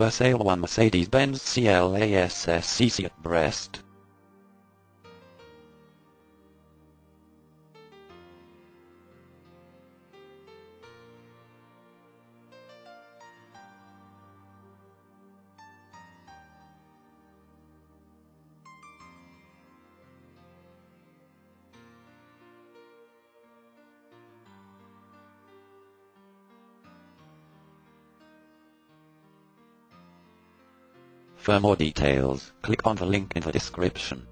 For sale one Mercedes-Benz CLASE CC at Brest. For more details, click on the link in the description.